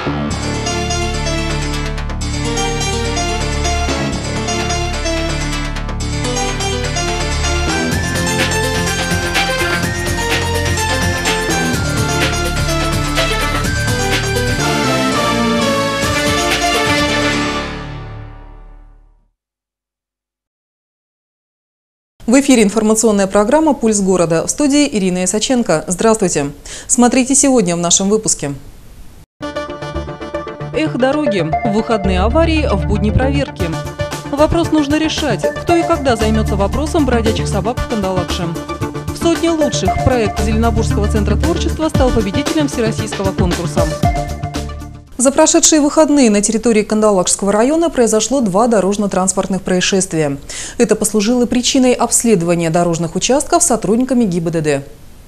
В эфире информационная программа «Пульс города». В студии Ирина Исаченко. Здравствуйте. Смотрите сегодня в нашем выпуске. Эх, дороги. В выходные аварии, в будни проверки. Вопрос нужно решать. Кто и когда займется вопросом бродячих собак в Кандалакше? В сотне лучших проект Зеленобургского центра творчества стал победителем всероссийского конкурса. За прошедшие выходные на территории Кандалакшского района произошло 2 дорожно-транспортных происшествия. Это послужило причиной обследования дорожных участков сотрудниками ГИБДД.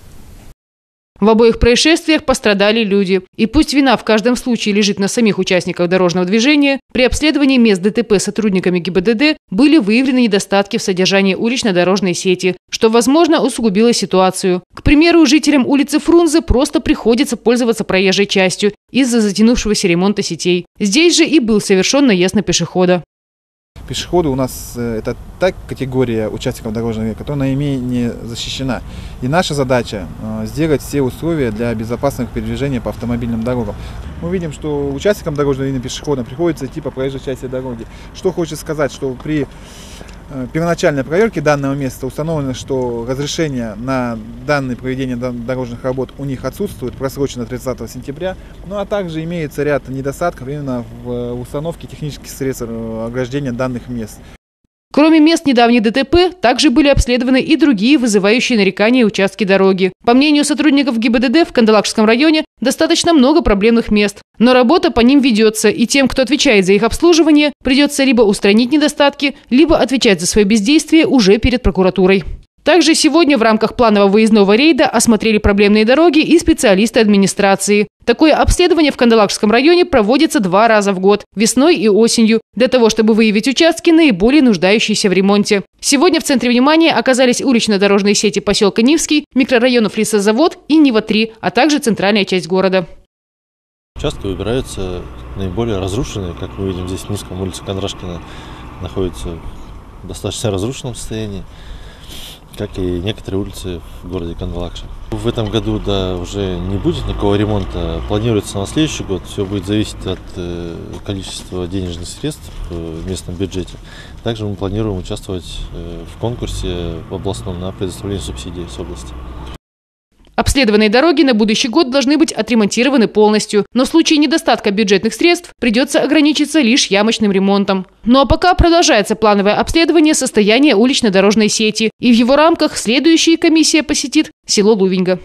В обоих происшествиях пострадали люди. И пусть вина в каждом случае лежит на самих участниках дорожного движения, при обследовании мест ДТП сотрудниками ГИБДД были выявлены недостатки в содержании улично-дорожной сети, что, возможно, усугубило ситуацию. К примеру, жителям улицы Фрунзе просто приходится пользоваться проезжей частью из-за затянувшегося ремонта сетей. Здесь же и был совершен наезд на пешехода. Пешеходы у нас это та категория участников дорожного движения, которая наименее защищена. И наша задача сделать все условия для безопасного передвижения по автомобильным дорогам. Мы видим, что участникам дорожного движения пешеходам приходится идти по проезжей части дороги. Что хочется сказать, что при первоначальной проверке данного места установлено, что разрешение на данное проведение дорожных работ у них отсутствует, просрочено 30 сентября. Ну а также имеется ряд недостатков именно в установке технических средств ограждения данных мест. Кроме мест недавних ДТП, также были обследованы и другие вызывающие нарекания участки дороги. По мнению сотрудников ГИБДД, в Кандалакшском районе достаточно много проблемных мест. Но работа по ним ведется, и тем, кто отвечает за их обслуживание, придется либо устранить недостатки, либо отвечать за свое бездействие уже перед прокуратурой. Также сегодня в рамках планового выездного рейда осмотрели проблемные дороги и специалисты администрации. Такое обследование в Кандалакшском районе проводится 2 раза в год – весной и осенью, для того, чтобы выявить участки, наиболее нуждающиеся в ремонте. Сегодня в центре внимания оказались улично-дорожные сети поселка Нивский, микрорайонов Лесозавод и Нива-3, а также центральная часть города. Участки выбираются наиболее разрушенные. Как мы видим, здесь в Нивском улица Кондрашкина находится в достаточно разрушенном состоянии, как и некоторые улицы в городе Кандалакше. В этом году уже не будет никакого ремонта. Планируется на следующий год. Все будет зависеть от количества денежных средств в местном бюджете. Также мы планируем участвовать в конкурсе в областном на предоставление субсидий с области. Обследованные дороги на будущий год должны быть отремонтированы полностью, но в случае недостатка бюджетных средств придется ограничиться лишь ямочным ремонтом. Ну а пока продолжается плановое обследование состояния улично-дорожной сети, и в его рамках следующая комиссия посетит село Лувеньга.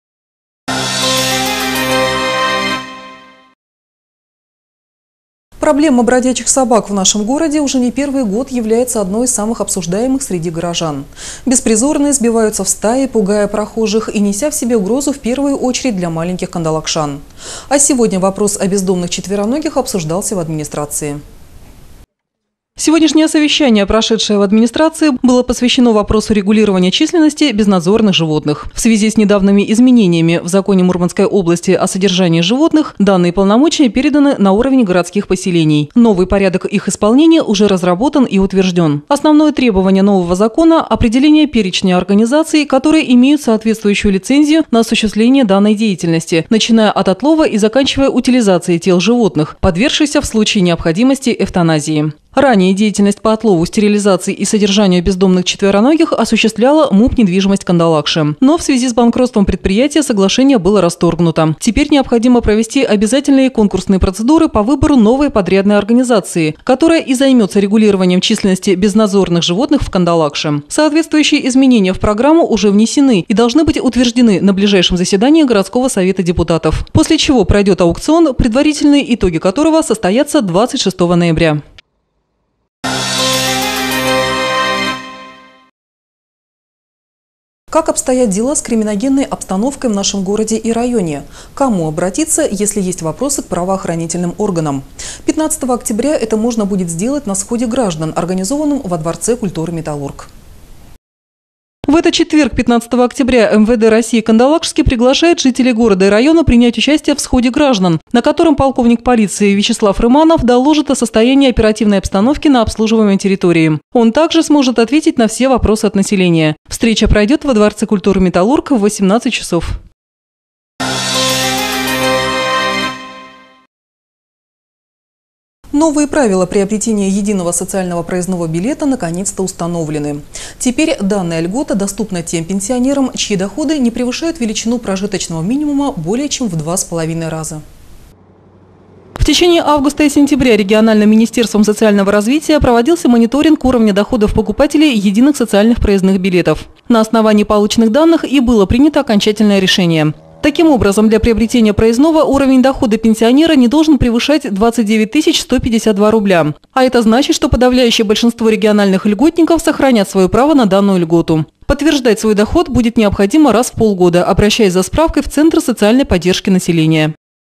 Проблема бродячих собак в нашем городе уже не первый год является одной из самых обсуждаемых среди горожан. Беспризорные сбиваются в стаи, пугая прохожих и неся в себе угрозу в первую очередь для маленьких кандалакшан. А сегодня вопрос о бездомных четвероногих обсуждался в администрации. Сегодняшнее совещание, прошедшее в администрации, было посвящено вопросу регулирования численности безнадзорных животных. В связи с недавними изменениями в законе Мурманской области о содержании животных данные полномочия переданы на уровень городских поселений. Новый порядок их исполнения уже разработан и утвержден. Основное требование нового закона – определение перечня организаций, которые имеют соответствующую лицензию на осуществление данной деятельности, начиная от отлова и заканчивая утилизацией тел животных, подвергшихся в случае необходимости эвтаназии. Ранее деятельность по отлову, стерилизации и содержанию бездомных четвероногих осуществляла МУП «Недвижимость Кандалакши». Но в связи с банкротством предприятия соглашение было расторгнуто. Теперь необходимо провести обязательные конкурсные процедуры по выбору новой подрядной организации, которая и займется регулированием численности безнадзорных животных в Кандалакше. Соответствующие изменения в программу уже внесены и должны быть утверждены на ближайшем заседании городского совета депутатов. После чего пройдет аукцион, предварительные итоги которого состоятся 26 ноября. Как обстоят дела с криминогенной обстановкой в нашем городе и районе? Кому обратиться, если есть вопросы к правоохранительным органам? 15 октября это можно будет сделать на сходе граждан, организованном во Дворце культуры «Металлург». В этот четверг, 15 октября, МВД России Кандалакшский приглашает жителей города и района принять участие в сходе граждан, на котором полковник полиции Вячеслав Рыманов доложит о состоянии оперативной обстановки на обслуживаемой территории. Он также сможет ответить на все вопросы от населения. Встреча пройдет во Дворце культуры «Металлург» в 18 часов. Новые правила приобретения единого социального проездного билета наконец-то установлены. Теперь данная льгота доступна тем пенсионерам, чьи доходы не превышают величину прожиточного минимума более чем в 2,5 раза. В течение августа и сентября региональным министерством социального развития проводился мониторинг уровня доходов покупателей единых социальных проездных билетов. На основании полученных данных и было принято окончательное решение. Таким образом, для приобретения проездного уровень дохода пенсионера не должен превышать 29 152 рубля. А это значит, что подавляющее большинство региональных льготников сохранят свое право на данную льготу. Подтверждать свой доход будет необходимо раз в полгода, обращаясь за справкой в Центр социальной поддержки населения.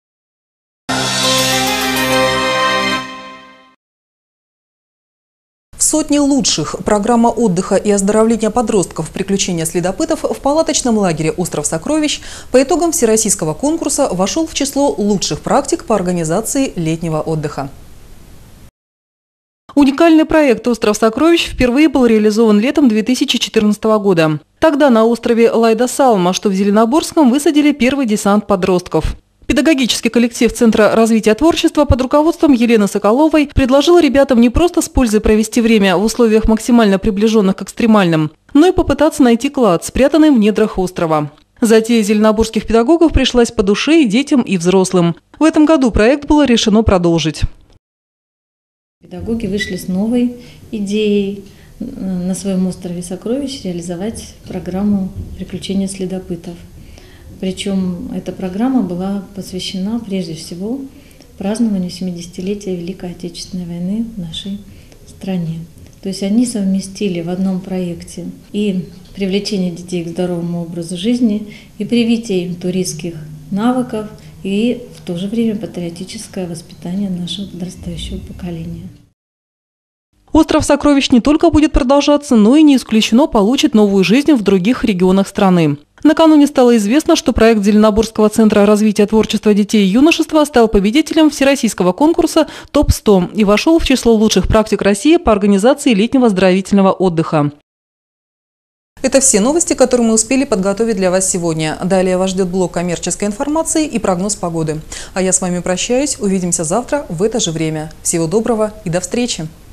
В сотне лучших программа отдыха и оздоровления подростков «Приключения следопытов» в палаточном лагере «Остров сокровищ» по итогам всероссийского конкурса вошел в число лучших практик по организации летнего отдыха. Уникальный проект «Остров сокровищ» впервые был реализован летом 2014 года. Тогда на острове Лайда-Салма, что в Зеленоборском, высадили первый десант подростков. Педагогический коллектив Центра развития творчества под руководством Елены Соколовой предложил ребятам не просто с пользой провести время в условиях максимально приближенных к экстремальным, но и попытаться найти клад, спрятанный в недрах острова. Затея зеленоборских педагогов пришлась по душе и детям, и взрослым. В этом году проект было решено продолжить. Педагоги вышли с новой идеей на своем острове сокровищ реализовать программу «Приключения следопытов». Причем эта программа была посвящена прежде всего празднованию 70-летия Великой Отечественной войны в нашей стране. То есть они совместили в одном проекте и привлечение детей к здоровому образу жизни, и привитие им туристских навыков, и в то же время патриотическое воспитание нашего подрастающего поколения. Остров сокровищ не только будет продолжаться, но и не исключено получит новую жизнь в других регионах страны. Накануне стало известно, что проект Зеленоборского центра развития творчества детей и юношества стал победителем всероссийского конкурса ТОП-100 и вошел в число лучших практик России по организации летнего оздоровительного отдыха. Это все новости, которые мы успели подготовить для вас сегодня. Далее вас ждет блок коммерческой информации и прогноз погоды. А я с вами прощаюсь. Увидимся завтра в это же время. Всего доброго и до встречи!